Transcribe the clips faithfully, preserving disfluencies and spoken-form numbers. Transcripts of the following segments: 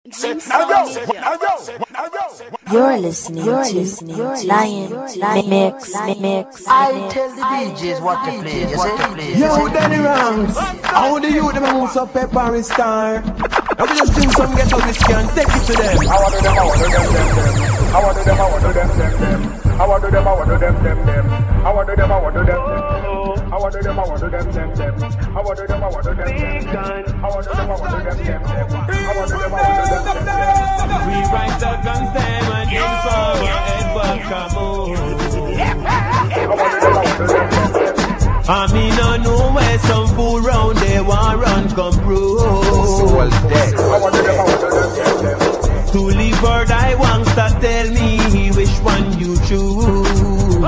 You're listening You're to listening Lion, Lion Mix, Mix, Mix. I tell the D Js what to play, you what to play. Yo, Danny Ranks, how do you them move up pepper and star? I will just drink some Ghetto whiskey and take it to them. I want to them, I want to them, them, them. I want to them, I want to them, them, them. I want to them, I want to them, them, them. I want to them, I want to them, them, them. I want to them, I want to them, them, them. I want to them, I want to them, them, them. I want to them, I want to them, them, them. I want to them, I want to them, them, them. We rise up guns them and inform our head back come on. I mean I know where some fool round they want run come through. To live or die wants to tell me which one you choose.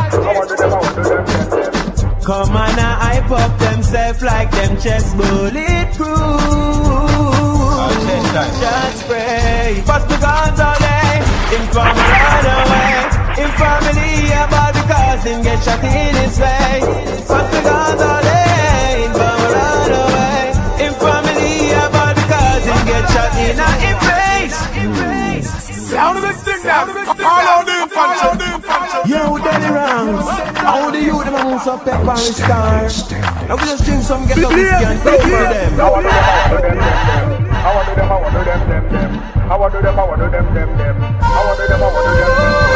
Come on and hype up themselves like them chest bulletproof. Just pray. First the guns all day, inform right away. In family about because him get shot in his face. First the guns all day, inform right away. In family about because him get shot in his face. Sound of this thing now. All the infantry. Yo, Danny Ranks, how do you them move up pepper and star? I will just drink some Ghetto whiskey and take it to them. I want to them, I want to them, them, them. I want to them, I want to them, them, them. I want to them, I want to them, them, them.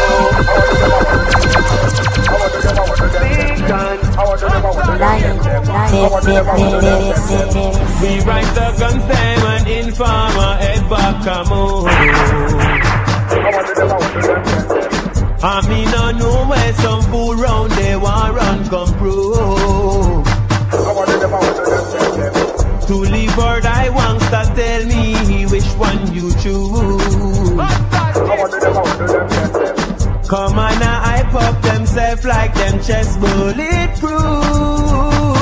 I want to them, I want to them, them. I want to them, I want to them, them, them. I want to them, I want to them, them, them. We rise the guns them and inform our head back come on. I want to them, I want to them, them, them. I mean I know where some fool round they want run come through. I want to them, I want to them, them, them. To live or die wants to tell me which one you choose. Come on and hype up themselves like them chest bulletproof.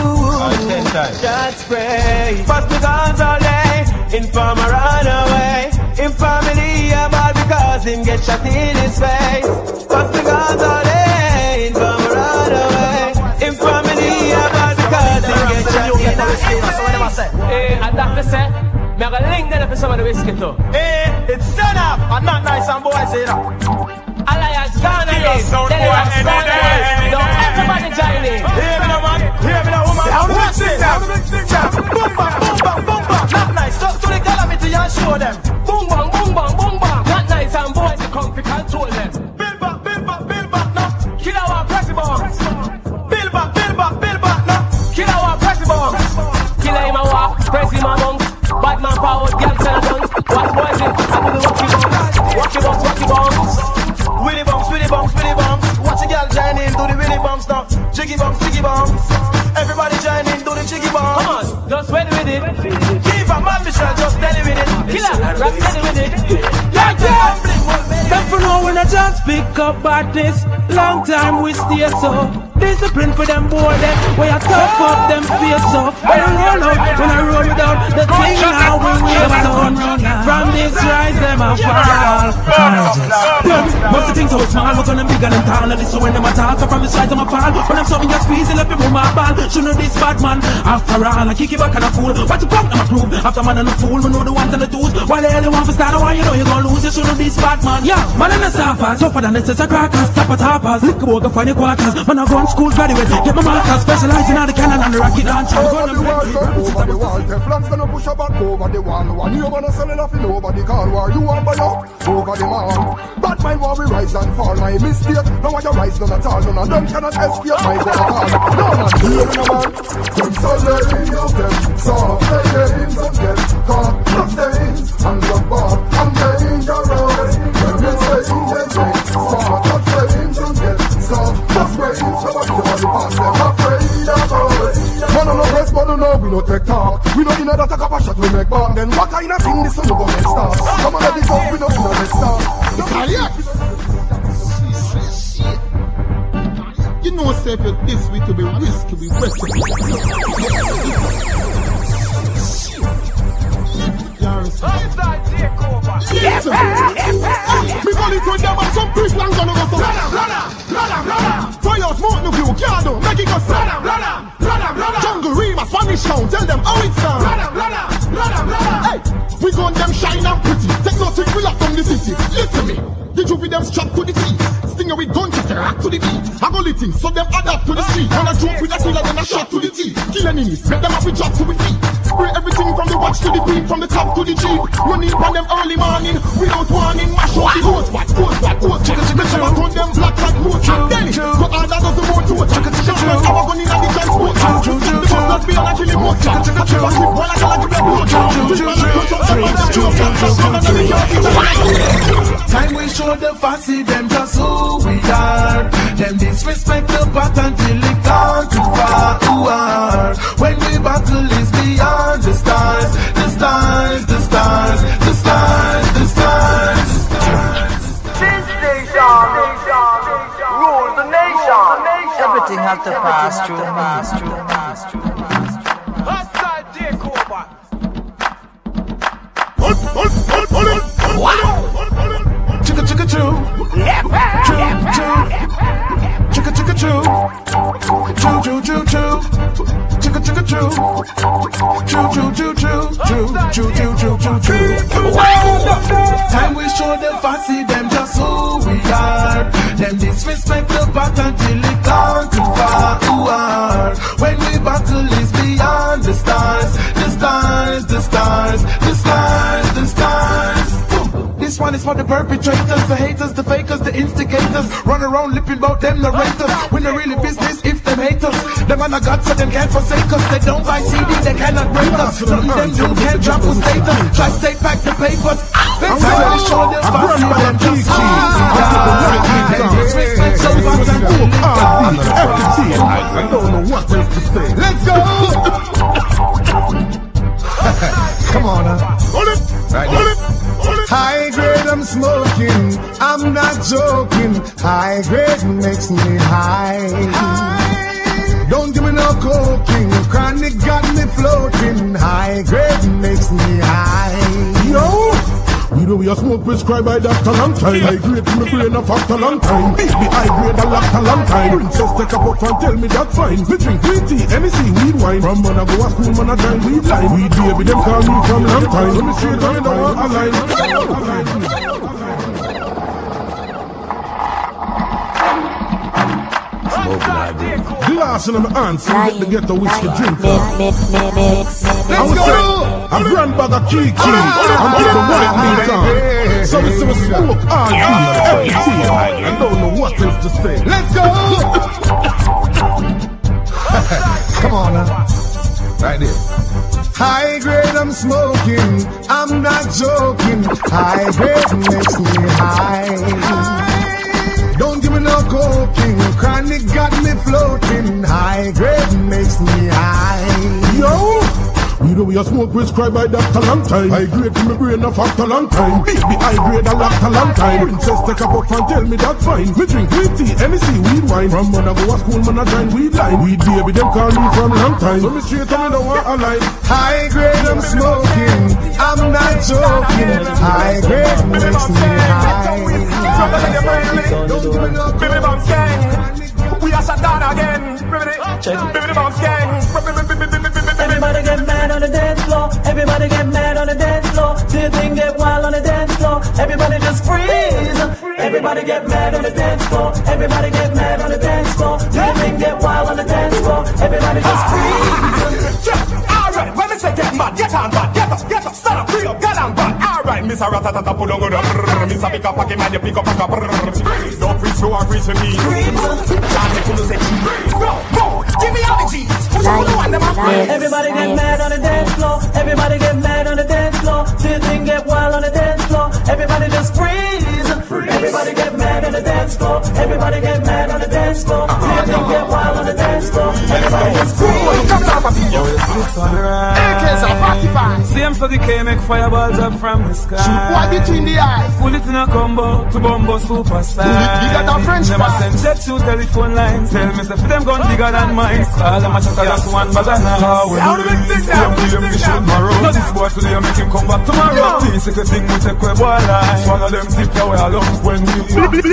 Just pray. First the guns all day, inform a run away. In family about because him get shot in his face. First the guns all day, inform a run away. In family about because him get shot in his face. Hey, and doctor said, me a link there for some of the whiskey too. Hey, it's set up. I'm not nice and boys here. Alliance gone and live. Then it was strong boys. Don't everybody join in. Hear me now, man. Hear me now, woman. Watch this now. Boom, bang, boom, bang, boom, bang. Not nice. Just to the calamity and show them. Boom, bang, boom, bang, boom, bang. Not nice and boys to come to control them. Build back, build back, build back now. Kill our president. Build back, build back, build back now. Kill our president. Kill him a walk, press him a monk. Badman forward, girls and guns. Watch boys in, I do the wacky bunks. Wacky bunks, wacky bunks. Willy bumps, willy bumps, willy bumps. Watch a girl join in, do the willy bumps now. Jiggy bumps, jiggy bumps. Everybody join in, do the jiggy bumps. Come on, just ready with it. Give a man Michelle, just steady with it. Killer, rap steady with it. Yeah, yeah. Them for now when I just pick up Badness. Long time we stay so discipline for them boy them. When I tough up them face up. When I roll out, when I roll it out. The thing now we wave on. From this rise them I fall. Most the things so small, we're gonna be gonna tall. And this so when them attack from this rise them I fall. When I'm something just squeezing let me move my ball. Should know this bad man. After all I kick it back and I fool. What you punk them I prove. After man and a fool, we know the ones and the twos. While the hell you want to start, why you know you're gonna lose. You should know this bad man. Yeah, man and a suffer. Tougher than this is a crackers. Top of toppers. Lick a walk and find your quarters. Man I go school graduate, get my master, specializing on the cannon and the rocket launcher. Over the wall, over the wall, Teflon's gonna push a back over the wall. One you wanna sell enough in over the car, war you want buy up over the mall. Bad mind war we rise and fall, my mistake. No one you rise none at all, none of them cannot escape my God. No man, hear me no man. Them so lame, you them soft play games and get caught, not stains and look back and dangerous. When you say they say, soft not flames and get soft, just brains. Somebody you want to pass them afraid of us. Man on no rest, but no, we no take talk. We no inna that take up a shot, we make back. Then what kind of thing this one go get start? Come on, let it go, we no inna that start. You know, say if this week to be risky, we wet. Listen, me gonna throw them and some people and gonna go so Run am, run am, run am, run am. Fire smoke no view, can't do, make it go Run am, run am, run am, run am. Jungle Rima, Spanish town, tell them how it's done Run am, run am, run am, run am. Hey, we gon' them shine and pretty you think we lock down the city? Listen me. The juvie them strapped to the teeth. Stinger with gun to rock to the beat. I go litting, so them adapt to the street. When I jump with a killer, then I shot to the teeth. Kill enemies, make them have to drop to the feet. Spray everything from the watch to the beat, from the top to the jeep. Running on them early morning, without warning. Mash out the hose back, hose back, hose back. Make them a gun them black like most. Then it, but all that doesn't want to it. Just like our gun in the transport. The bus not be on a killing most. I keep a slip while I can give them blood. Time we show the fussy, them just who we are. Them disrespect the pattern till it gone too far. Who are? When we battle is beyond the stars, the stars, the stars, the stars, the stars. This nation, rule the nation. Everything has to pass through me. Hostile takeover. Hold, hold, hold, hold it. Chicka chicka choo, choo choo, chicka chicka choo, choo choo choo choo, chicka chicka choo, choo choo choo choo, choo choo choo choo choo. Time we show the fussy, them just who we are. Them disrespect the pattern till it gone too far. Who are? When we battle is beyond the stars, the stars, the stars, the stars, the stars. This one is for the perpetrators, the haters, the fakers, the instigators. Run around lipping about them narrators. When they're really business, if them haters. Them man of God so them can't forsake us. They don't buy C D, they cannot break us. Nothing them do can't drop with status. Try to take back the papers. Let's really show them fussy, them just them disrespect so much and I don't know what else to say. Let's go! Come on now. Hold it! Right hold it! Hold it! High grade I'm smoking, I'm not joking. High grade makes me high. high. Don't give me no coking, chronic got me floating. High grade makes me high. Yo! We know we are smoke prescribed by doctor long time. High grade in my brain a factor long time. Baby high grade a locked a long time. Princess take a puff and tell me that fine. Me drink green tea, M E C, weed wine. From man I go a school, man I join weed line. Weed baby them call me from long time. Let me straight on the wall a line. Glass in my hands, so get the ghetto whiskey drink. I was saying, a grand bag of key key, and put the white meat on. So we see we smoke all day, every day. I don't know what else to say. Let's go! Come on now. Right there. High grade I'm smoking, I'm not joking. High grade makes me high. Don't give me no coking, chronic got me floating. High grade makes me high. Yo! We know we are smoke prescribed by doctor long time. High grade in my brain a factor long time. Baby high grade a locked a long time. Princess take a puff and tell me that fine. Me drink green tea, M E C, weed wine. From man I go a school, man I join weed line. Weed baby them call me from long time. So me straight and me don't want a line. High grade I'm smoking, I'm not joking. High grade makes me high. Baby Bums gang, we are shut down again. Baby Bums gang. Everybody get mad on the dance floor. Everybody get mad on the dance floor. Till the thing get wild on the dance floor. Everybody just freeze. Everybody get mad on the dance floor. Everybody get mad on the dance floor. Till the thing get wild on the dance floor. Everybody just freeze. Alright, when I say get mad, get on bad, get up, get up, stand up, free up, get on bad. Alright, Miss Ratatata pull on good. Miss a pick up a man, you pick up a cup. Don't freeze, no, freeze with me. Can't take to say freeze, no, no. Give me all the G's. Everybody get mad on the dance floor. Everybody get mad on the dance floor. Till the thing get wild on the dance floor. Everybody just freeze. Everybody get mad on the dance floor. Everybody get mad on the dance floor. Till the thing get wild on the dance floor. Everybody just freeze. Yo, this one right. A Ks are forty-five. Same so the K make fireballs up from the sky. Shoot one between the eyes. Pull it in a combo to Bumbo superstar. Pull it bigger than French Them a fries. send jet to telephone lines. Tell me if them gun bigger than mine. All them a chat just one bag and now we do this. Them kill him, we shoot tomorrow. Now this boy today make him come back tomorrow. This is the thing we take away boy life. Swallow them tip away along when we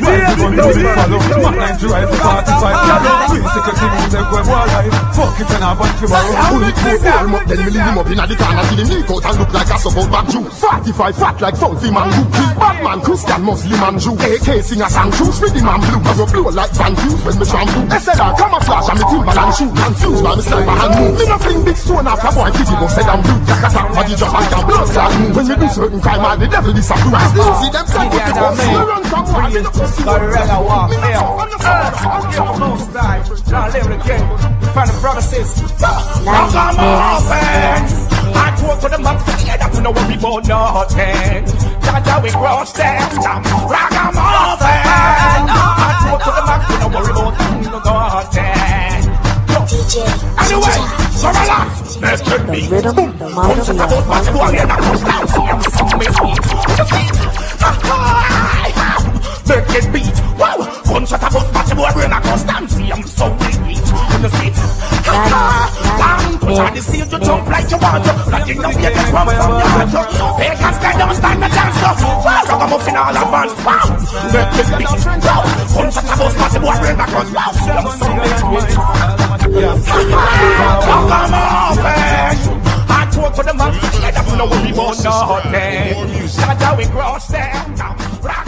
run to the follow. Mac nine to rifle forty-five. We secretary moves them going wild life. Fuck if you're not back to borrow. Pull it to warm up, then we leave him up in the corner till him leak out and look like a support back Jew. forty-five fat like Fauci man Jew. Bad man, Christian, Muslim and Jew. A K sing a song, shoes with the man blue. I go blow like Van Fuse when me shampoo. S L R camouflage and me Timberland shoe. Confused by me sniper hand move. Me no fling big stone after boy fifty go said I'm blue. Jack a tap body drop and can blood clot move. When we do certain crime, all the devil disapprove. I still see them trying to go. We run from war, we no pussy. Gorilla walk, hell. I'll give them no style. Now live again. Find the promises. Ragamuffin. I talk to the mouth for the head up, no worry about nothing. That's how we cross them. Ragamuffin. I talk to the mouth, no worry about nothing. D J, anyway, so relax. Let's get me. the rhythm, the mountain, the Make it beat. Wow. Gunshot a bus, but the boy brain a constant. See, I'm so weak. On the seat. Bang. Put on the stage, you jump like you want to. Nothing no get it from from your heart. Pagans stand down, stand the dance up. Wow. Ragamuffin all advance. Wow. Make it beat. Wow. Gunshot a bus, but the boy brain a constant. See, I'm so weak. Ragamuffin. I talk to the man. I don't know what we want. Nothing. That's how we cross them.